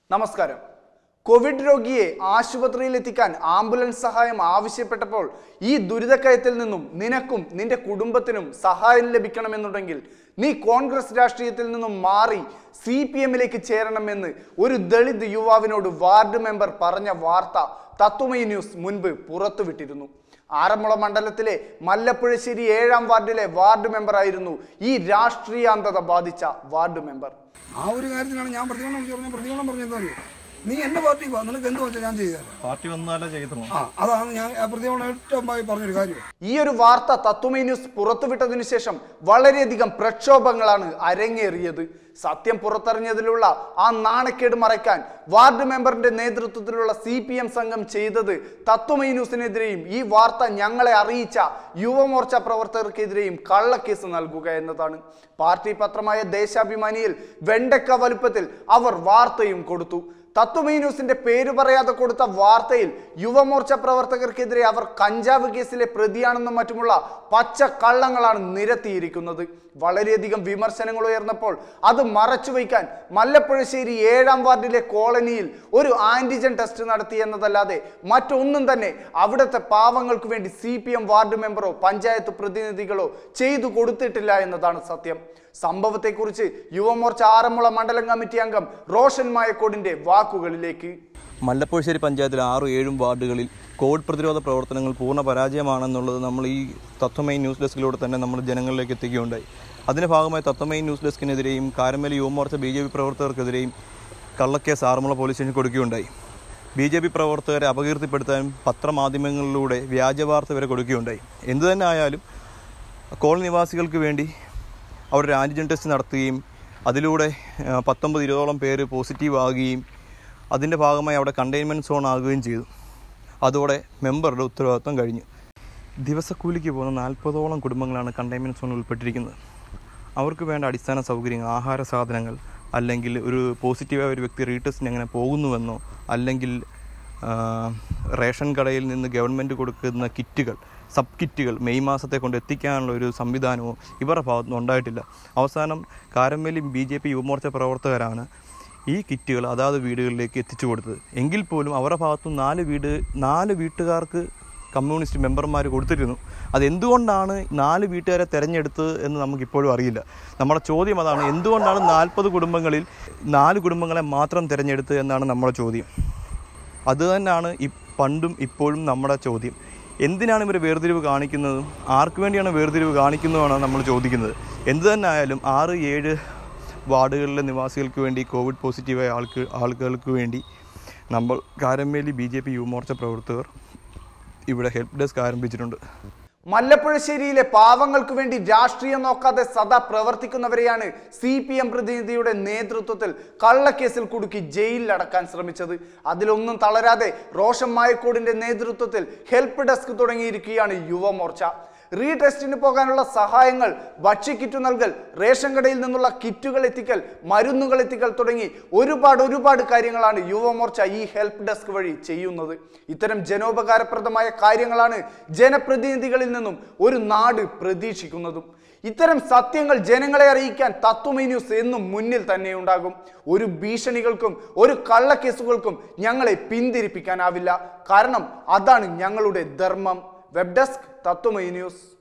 നമസ്കാരം. കോവിഡ് രോഗിയെ ആശുപത്രിയിലെത്തിക്കാൻ ആംബുലൻസ് സഹായം ആവശ്യപ്പെട്ടപ്പോൾ ഈ ദുരിതക്കയത്തിൽ നിന്നും നിനക്കും നിന്റെ കുടുംബത്തിനും സഹായം ലഭിക്കണമെന്നുണ്ടെങ്കിൽ നീ കോൺഗ്രസ് രാഷ്ട്രീയത്തിൽ നിന്നും മാറി CPM-ലേക്ക് ചേരണമെന്ന് ഒരു ദളിത് യുവാവിനോട് വാർഡ് മെമ്പർ പറഞ്ഞ വാർത്ത തത്വമയി ന്യൂസ് മുൻപ് പുറത്തുവിട്ടിരുന്നു. ആറന്മുള മണ്ഡലത്തിലെ മല്ലപ്പുഴശ്ശേരി 7-ാം വാർഡിലെ വാർഡ് മെമ്പർ ആയിരുന്നു ഈ രാഷ്ട്രീയാന്തത ബാധിച്ച വാർഡ് മെമ്പർ. ആ ഒരു കാര്യത്തിലാണ് ഞാൻ പ്രതികരണം പറഞ്ഞത്. നീ എന്റെ പാർട്ടി നിനക്ക് എന്ത് വെച്ചാൽ ഞാൻ ചെയ്ത പാർട്ടി വന്നാലേ ചെയ്തു. അതാണ് ഞാൻ പ്രതികരണം ഏറ്റവും പറഞ്ഞൊരു കാര്യം. ഈ ഒരു വാർത്ത തത്വമയി ന്യൂസ് പുറത്തുവിട്ടതിനു ശേഷം വളരെയധികം പ്രക്ഷോഭങ്ങളാണ് അരങ്ങേറിയത്. സത്യം പുറത്തറിഞ്ഞതിലുള്ള ആ നാണക്കേട് മറയ്ക്കാൻ വാർഡ് മെമ്പറിന്റെ നേതൃത്വത്തിലുള്ള CPM സംഘം ചെയ്തത് തത്വമയി ന്യൂസിനെതിരെയും ഈ വാർത്ത ഞങ്ങളെ അറിയിച്ച യുവമോർച്ച പ്രവർത്തകർക്കെതിരെയും കള്ളക്കേസ് നൽകുക എന്നതാണ്. പാർട്ടി പത്രമായ ദേശാഭിമാനിയിൽ വെണ്ടക്ക വലുപ്പത്തിൽ അവർ വാർത്തയും കൊടുത്തു. തത്വമയി ന്യൂസിന്റെ പേര് പറയാതെ കൊടുത്ത വാർത്തയിൽ യുവമോർച്ച പ്രവർത്തകർക്കെതിരെ അവർ കഞ്ചാവ് കേസിലെ പ്രതിയാണെന്നും മറ്റുമുള്ള പച്ച കള്ളങ്ങളാണ് നിരത്തിയിരിക്കുന്നത്. വളരെയധികം വിമർശനങ്ങൾ ഉയർന്നപ്പോൾ അത് മറച്ചുവയ്ക്കാൻ മല്ലപ്പുഴശ്ശേരി 7-ാം വാർഡിലെ കോളനിയിൽ ഒരു ആന്റിജൻ ടെസ്റ്റ് നടത്തി എന്നതല്ലാതെ മറ്റൊന്നും തന്നെ അവിടുത്തെ പാവങ്ങൾക്ക് വേണ്ടി CPM വാർഡ് മെമ്പറോ പഞ്ചായത്ത് പ്രതിനിധികളോ ചെയ്തു കൊടുത്തിട്ടില്ല എന്നതാണ് സത്യം. സംഭവത്തെക്കുറിച്ച് യുവമോർച്ച ആറന്മുള മണ്ഡലം കമ്മിറ്റി അംഗം റോഷൻ മായക്കോടിന്റെ വാക്കുകളിലേക്ക്. മല്ലപ്പുഴശ്ശേരി പഞ്ചായത്തിലെ 6-7 വാർഡുകളിൽ കോവിഡ് പ്രതിരോധ പ്രവർത്തനങ്ങൾ പൂർണ്ണ പരാജയമാണെന്നുള്ളത് നമ്മൾ ഈ തത്വമയി ന്യൂസ് ഡെസ്കിലൂടെ തന്നെ നമ്മൾ ജനങ്ങളിലേക്ക് എത്തിക്കുകയുണ്ടായി. അതിൻ്റെ ഭാഗമായി തത്വമയി ന്യൂസ് ഡെസ്കിനെതിരെയും കാരമേലി യുവമോർച്ച BJP പ്രവർത്തകർക്കെതിരെയും കള്ളക്കേസ് ആറന്മുള പോലീസ് സ്റ്റേഷനിൽ കൊടുക്കുകയുണ്ടായി. BJP പ്രവർത്തകരെ അപകീർത്തിപ്പെടുത്താനും പത്രമാധ്യമങ്ങളിലൂടെ വ്യാജവാർത്ത വരെ കൊടുക്കുകയുണ്ടായി. എന്തുതന്നെ ആയാലും കോളനി നിവാസികൾക്ക് വേണ്ടി അവരൊരു ആൻറ്റിജൻ ടെസ്റ്റ് നടത്തുകയും അതിലൂടെ 19-20ഓളം പേര് പോസിറ്റീവ് ആകുകയും അതിൻ്റെ ഭാഗമായി അവിടെ കണ്ടെയ്ൻമെൻറ്റ് സോൺ ആകുകയും ചെയ്തു. അതോടെ മെമ്പറുടെ ഉത്തരവാദിത്വം കഴിഞ്ഞു. ദിവസക്കൂലിക്ക് പോകുന്ന 40ഓളം കുടുംബങ്ങളാണ് കണ്ടെയ്ൻമെൻറ്റ് സോണിൽ ഉൾപ്പെട്ടിരിക്കുന്നത്. അവർക്ക് വേണ്ട അടിസ്ഥാന സൗകര്യങ്ങൾ, ആഹാര സാധനങ്ങൾ, അല്ലെങ്കിൽ ഒരു പോസിറ്റീവായ ഒരു വ്യക്തി റീടെസ്റ്റിന് എങ്ങനെ പോകുന്നുവെന്നോ, അല്ലെങ്കിൽ റേഷൻ കടയിൽ നിന്ന് ഗവൺമെൻറ് കൊടുക്കുന്ന കിറ്റുകൾ, സബ് കിറ്റുകൾ മെയ് മാസത്തെ കൊണ്ട് എത്തിക്കാനുള്ള ഒരു സംവിധാനമോ ഇവരുടെ ഭാഗത്തുനിന്ന് ഉണ്ടായിട്ടില്ല. അവസാനം കാരമേലി BJP യുവമോർച്ച പ്രവർത്തകരാണ് ഈ കിറ്റുകൾ അതാത് വീടുകളിലേക്ക് എത്തിച്ചു കൊടുത്തത്. എങ്കിൽ പോലും അവരുടെ ഭാഗത്തുനിന്ന് 4 വീട്ടുകാർക്ക് കമ്മ്യൂണിസ്റ്റ് മെമ്പർമാർ കൊടുത്തിരുന്നു. അതെന്തുകൊണ്ടാണ് 4 വീട്ടുകാരെ തിരഞ്ഞെടുത്തത് എന്ന് നമുക്കിപ്പോഴും അറിയില്ല. നമ്മുടെ ചോദ്യം അതാണ്, എന്തുകൊണ്ടാണ് 40 കുടുംബങ്ങളിൽ 4 കുടുംബങ്ങളെ മാത്രം തിരഞ്ഞെടുത്തത് എന്നാണ് നമ്മുടെ ചോദ്യം. അതുതന്നെയാണ് പണ്ടും ഇപ്പോഴും നമ്മുടെ ചോദ്യം. എന്തിനാണ് ഇവർ വേർതിരിവ് കാണിക്കുന്നതും ആർക്ക് വേണ്ടിയാണ് വേർതിരിവ് കാണിക്കുന്നതുമാണ് നമ്മൾ ചോദിക്കുന്നത്. എന്തു തന്നെ ആയാലും 6-7 വാർഡുകളിലെ നിവാസികൾക്ക് വേണ്ടി, കോവിഡ് പോസിറ്റീവായ ആളുകൾക്ക് വേണ്ടി നമ്മൾ കാരമേലി BJP യുവമോർച്ച പ്രവർത്തകർ ഇവിടെ ഹെൽപ്പ് ഡെസ്ക് ആരംഭിച്ചിട്ടുണ്ട്. മല്ലപ്പുഴശ്ശേരിയിലെ പാവങ്ങൾക്ക് വേണ്ടി രാഷ്ട്രീയം നോക്കാതെ സദാ പ്രവർത്തിക്കുന്നവരെയാണ് CPM പ്രതിനിധിയുടെ നേതൃത്വത്തിൽ കള്ളക്കേസിൽ കുടുക്കി ജയിലിൽ അടക്കാൻ ശ്രമിച്ചത്. അതിലൊന്നും തളരാതെ റോഷൻ മായക്കോടിന്റെ നേതൃത്വത്തിൽ ഹെൽപ്പ് ഡെസ്ക് തുടങ്ങിയിരിക്കുകയാണ് യുവമോർച്ച. റീടെസ്റ്റിന് പോകാനുള്ള സഹായങ്ങൾ, ഭക്ഷ്യക്കിറ്റ് നൽകൽ, റേഷൻ കടയിൽ നിന്നുള്ള കിറ്റുകൾ എത്തിക്കൽ, മരുന്നുകൾ എത്തിക്കൽ തുടങ്ങി ഒരുപാട് കാര്യങ്ങളാണ് യുവമോർച്ച ഈ ഹെൽപ്പ് ഡെസ്ക് വഴി ചെയ്യുന്നത്. ഇത്തരം ജനോപകാരപ്രദമായ കാര്യങ്ങളാണ് ജനപ്രതിനിധികളിൽ നിന്നും ഒരു നാട് പ്രതീക്ഷിക്കുന്നതും. ഇത്തരം സത്യങ്ങൾ ജനങ്ങളെ അറിയിക്കാൻ തത്വമയി ന്യൂസ് എന്നും മുന്നിൽ തന്നെ ഉണ്ടാകും. ഒരു ഭീഷണികൾക്കും ഒരു കള്ളക്കേസുകൾക്കും ഞങ്ങളെ പിന്തിരിപ്പിക്കാനാവില്ല. കാരണം അതാണ് ഞങ്ങളുടെ ധർമ്മം. Web desk Tatwamayi news.